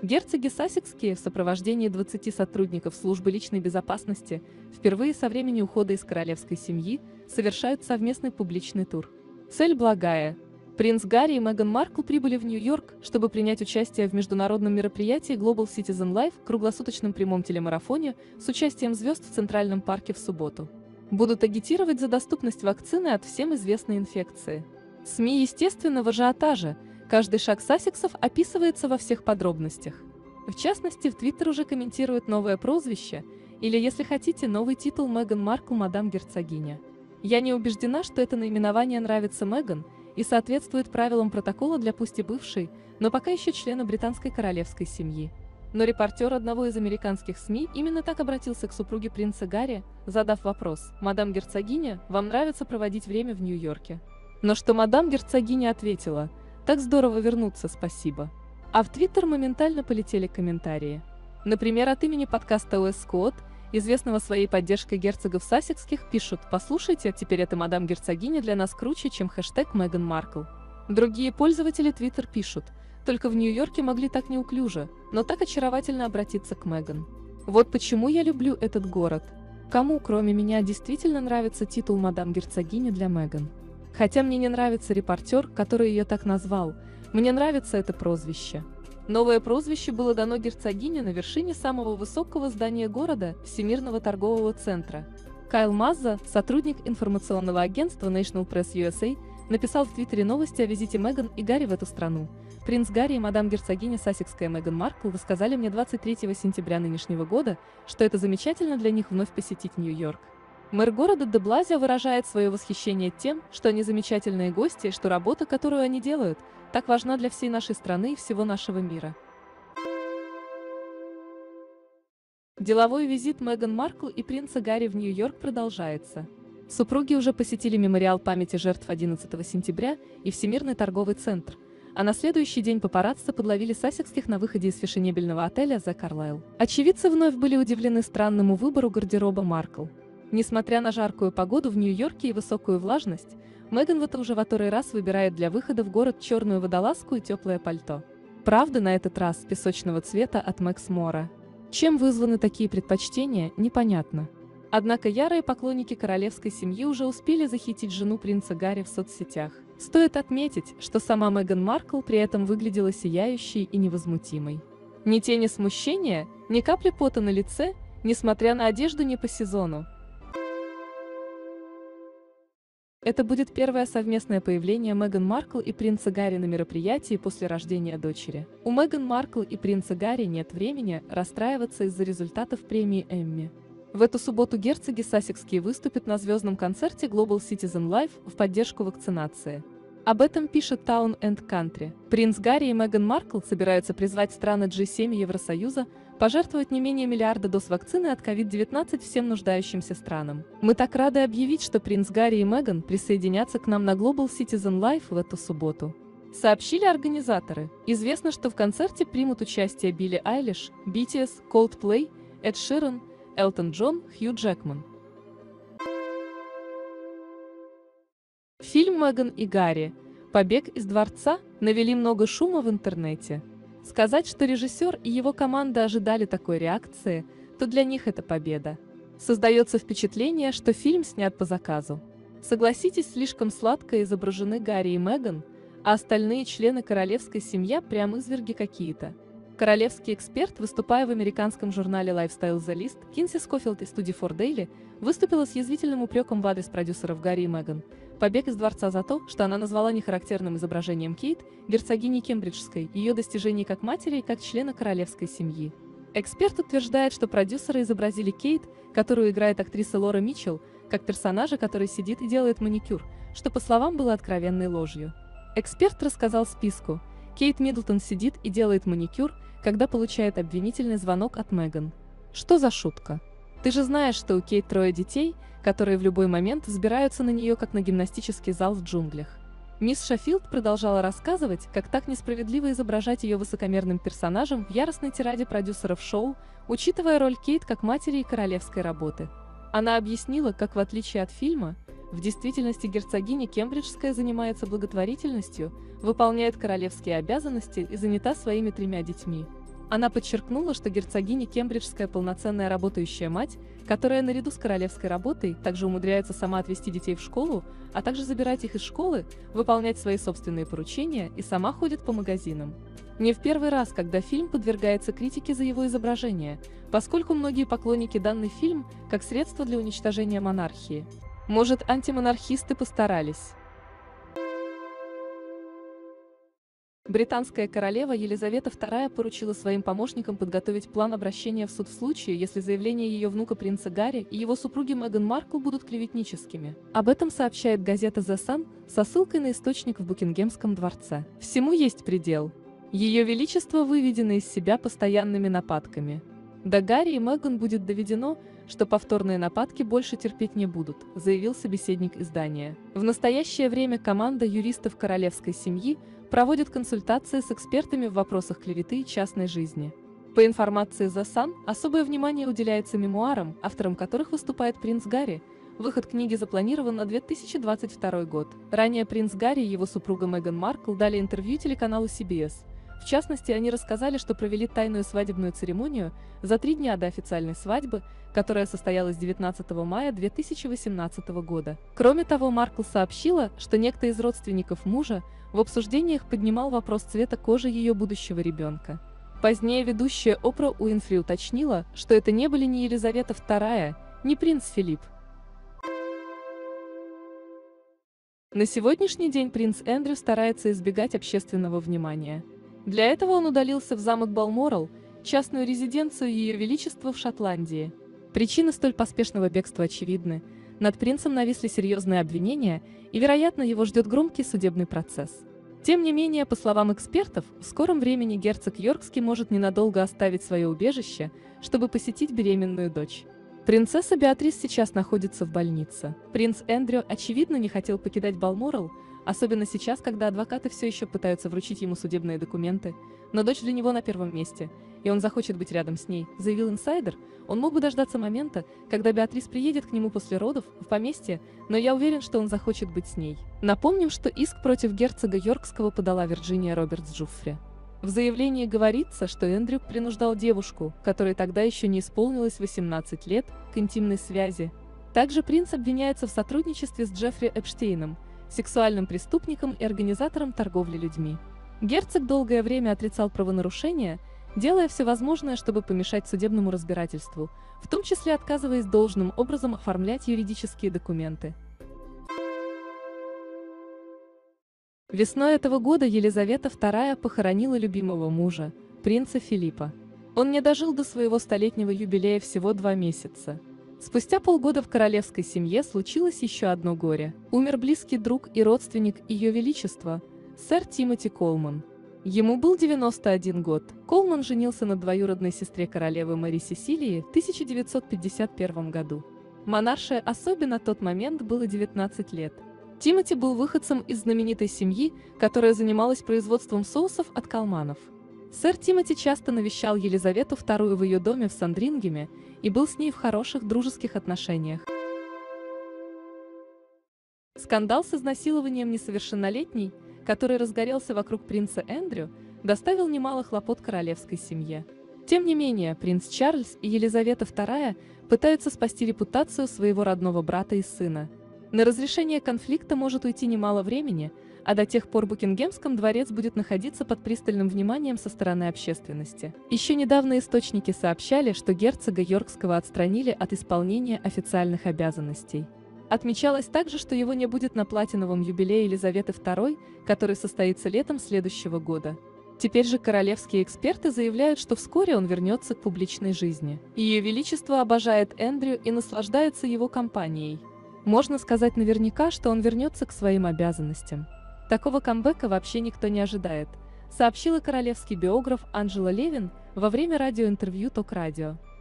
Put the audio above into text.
Герцоги Сассекские в сопровождении 20 сотрудников службы личной безопасности впервые со времени ухода из королевской семьи совершают совместный публичный тур. Цель благая. Принц Гарри и Меган Маркл прибыли в Нью-Йорк, чтобы принять участие в международном мероприятии Global Citizen Life круглосуточном прямом телемарафоне с участием звезд в Центральном парке в субботу. Будут агитировать за доступность вакцины от всем известной инфекции. СМИ, естественно, в ажиотаже. Каждый шаг Сассексов описывается во всех подробностях. В частности, в Твиттер уже комментируют новое прозвище, или, если хотите, новый титул Меган Маркл «Мадам Герцогиня». Я не убеждена, что это наименование нравится Меган и соответствует правилам протокола для пусть и бывшей, но пока еще члена британской королевской семьи. Но репортер одного из американских СМИ именно так обратился к супруге принца Гарри, задав вопрос: «Мадам Герцогиня, вам нравится проводить время в Нью-Йорке?» Но что мадам Герцогиня ответила: «Так здорово вернуться, спасибо». А в Твиттер моментально полетели комментарии. Например, от имени подкаста US Squad, известного своей поддержкой герцогов Сассекских, пишут: «Послушайте, теперь эта мадам Герцогиня для нас круче, чем хэштег Меган Маркл». Другие пользователи Твиттер пишут: «Только в Нью-Йорке могли так неуклюже, но так очаровательно обратиться к Меган. Вот почему я люблю этот город. Кому, кроме меня, действительно нравится титул мадам Герцогини для Меган? Хотя мне не нравится репортер, который ее так назвал, мне нравится это прозвище». Новое прозвище было дано герцогине на вершине самого высокого здания города, Всемирного торгового центра. Кайл Мазза, сотрудник информационного агентства National Press USA, написал в Твиттере новости о визите Меган и Гарри в эту страну. «Принц Гарри и мадам герцогиня Сассекская Меган Маркл рассказали мне 23 сентября нынешнего года, что это замечательно для них вновь посетить Нью-Йорк. Мэр города де Блазио выражает свое восхищение тем, что они замечательные гости и что работа, которую они делают, так важна для всей нашей страны и всего нашего мира». Деловой визит Меган Маркл и принца Гарри в Нью-Йорк продолжается. Супруги уже посетили мемориал памяти жертв 11 сентября и Всемирный торговый центр, а на следующий день папарацци подловили Сассекских на выходе из фешенебельного отеля The Carlyle. Очевидцы вновь были удивлены странному выбору гардероба Маркл. Несмотря на жаркую погоду в Нью-Йорке и высокую влажность, Меган уже во второй раз выбирает для выхода в город черную водолазку и теплое пальто. Правда, на этот раз песочного цвета от Макс Мора. Чем вызваны такие предпочтения, непонятно. Однако ярые поклонники королевской семьи уже успели захейтить жену принца Гарри в соцсетях. Стоит отметить, что сама Меган Маркл при этом выглядела сияющей и невозмутимой. Ни тени смущения, ни капли пота на лице, несмотря на одежду не по сезону. Это будет первое совместное появление Меган Маркл и принца Гарри на мероприятии после рождения дочери. У Меган Маркл и принца Гарри нет времени расстраиваться из-за результатов премии Эмми. В эту субботу герцоги Сассекские выступят на звездном концерте Global Citizen Life в поддержку вакцинации. Об этом пишет Town and Country. Принц Гарри и Меган Маркл собираются призвать страны G7 Евросоюза пожертвовать не менее миллиарда доз вакцины от COVID-19 всем нуждающимся странам. «Мы так рады объявить, что принц Гарри и Меган присоединятся к нам на Global Citizen Life в эту субботу», сообщили организаторы. Известно, что в концерте примут участие Билли Айлиш, BTS, Coldplay, Эд Ширан, Элтон Джон, Хью Джекман. Фильм «Меган и Гарри. Побег из дворца» навели много шума в интернете. Сказать, что режиссер и его команда ожидали такой реакции, то для них это победа. Создается впечатление, что фильм снят по заказу. Согласитесь, слишком сладко изображены Гарри и Меган, а остальные члены королевской семьи прям изверги какие-то. Королевский эксперт, выступая в американском журнале Lifestyle The List, Кинси Скофилд из студии 4Daily, выступила с язвительным упреком в адрес продюсеров Гарри и Меган. Побег из дворца за то, что она назвала нехарактерным изображением Кейт, герцогини Кембриджской, ее достижений как матери и как члена королевской семьи. Эксперт утверждает, что продюсеры изобразили Кейт, которую играет актриса Лора Митчелл, как персонажа, который сидит и делает маникюр, что, по словам, было откровенной ложью. Эксперт рассказал списку. Кейт Миддлтон сидит и делает маникюр, когда получает обвинительный звонок от Меган. Что за шутка? Ты же знаешь, что у Кейт 3 детей, которые в любой момент взбираются на нее, как на гимнастический зал в джунглях. Мисс Шеффилд продолжала рассказывать, как так несправедливо изображать ее высокомерным персонажем в яростной тираде продюсеров шоу, учитывая роль Кейт как матери и королевской работы. Она объяснила, как в отличие от фильма, в действительности герцогиня Кембриджская занимается благотворительностью, выполняет королевские обязанности и занята своими 3 детьми. Она подчеркнула, что герцогиня Кембриджская полноценная работающая мать, которая наряду с королевской работой также умудряется сама отвезти детей в школу, а также забирать их из школы, выполнять свои собственные поручения и сама ходит по магазинам. Не в первый раз, когда фильм подвергается критике за его изображение, поскольку многие поклонники данный фильм как средство для уничтожения монархии. Может, антимонархисты постарались? Британская королева Елизавета II поручила своим помощникам подготовить план обращения в суд в случае, если заявления ее внука принца Гарри и его супруги Меган Маркл будут клеветническими. Об этом сообщает газета The Sun со ссылкой на источник в Букингемском дворце. Всему есть предел. Ее Величество выведено из себя постоянными нападками. До Гарри и Меган будет доведено, что повторные нападки больше терпеть не будут, заявил собеседник издания. В настоящее время команда юристов королевской семьи проводит консультации с экспертами в вопросах клеветы и частной жизни. По информации The Sun, особое внимание уделяется мемуарам, автором которых выступает принц Гарри. Выход книги запланирован на 2022 год. Ранее принц Гарри и его супруга Меган Маркл дали интервью телеканалу CBS. В частности, они рассказали, что провели тайную свадебную церемонию за 3 дня до официальной свадьбы, которая состоялась 19 мая 2018 года. Кроме того, Маркл сообщила, что некто из родственников мужа в обсуждениях поднимал вопрос цвета кожи ее будущего ребенка. Позднее ведущая Опра Уинфри уточнила, что это не были ни Елизавета II, ни принц Филипп. На сегодняшний день принц Эндрю старается избегать общественного внимания. Для этого он удалился в замок Балморал, частную резиденцию Ее Величества в Шотландии. Причины столь поспешного бегства очевидны. Над принцем нависли серьезные обвинения, и, вероятно, его ждет громкий судебный процесс. Тем не менее, по словам экспертов, в скором времени герцог Йоркский может ненадолго оставить свое убежище, чтобы посетить беременную дочь. Принцесса Беатрис сейчас находится в больнице. Принц Эндрю, очевидно, не хотел покидать Балморал, особенно сейчас, когда адвокаты все еще пытаются вручить ему судебные документы, но дочь для него на первом месте, и он захочет быть рядом с ней, заявил инсайдер. Он мог бы дождаться момента, когда Беатрис приедет к нему после родов в поместье, но я уверен, что он захочет быть с ней. Напомним, что иск против герцога Йоркского подала Вирджиния Робертс-Джуффри. В заявлении говорится, что Эндрю принуждал девушку, которой тогда еще не исполнилось 18 лет, к интимной связи. Также принц обвиняется в сотрудничестве с Джеффри Эпштейном, сексуальным преступником и организатором торговли людьми. Герцог долгое время отрицал правонарушения, делая все возможное, чтобы помешать судебному разбирательству, в том числе отказываясь должным образом оформлять юридические документы. Весной этого года Елизавета II похоронила любимого мужа, принца Филиппа. Он не дожил до своего столетнего юбилея всего 2 месяца. Спустя полгода в королевской семье случилось еще одно горе. Умер близкий друг и родственник Ее Величества, сэр Тимоти Колман. Ему был 91 год. Колман женился на двоюродной сестре королевы Мэри Сесилии в 1951 году. Монарше особе на тот момент было 19 лет. Тимоти был выходцем из знаменитой семьи, которая занималась производством соусов от калманов. Сэр Тимоти часто навещал Елизавету II в ее доме в Сандрингеме и был с ней в хороших дружеских отношениях. Скандал с изнасилованием несовершеннолетней, который разгорелся вокруг принца Эндрю, доставил немало хлопот королевской семье. Тем не менее, принц Чарльз и Елизавета II пытаются спасти репутацию своего родного брата и сына. На разрешение конфликта может уйти немало времени, а до тех пор Букингемский дворец будет находиться под пристальным вниманием со стороны общественности. Еще недавно источники сообщали, что герцога Йоркского отстранили от исполнения официальных обязанностей. Отмечалось также, что его не будет на платиновом юбилее Елизаветы II, который состоится летом следующего года. Теперь же королевские эксперты заявляют, что вскоре он вернется к публичной жизни. Ее Величество обожает Эндрю и наслаждается его компанией. Можно сказать наверняка, что он вернется к своим обязанностям. Такого камбэка вообще никто не ожидает, сообщила королевский биограф Анджела Левин во время радиоинтервью Ток Радио.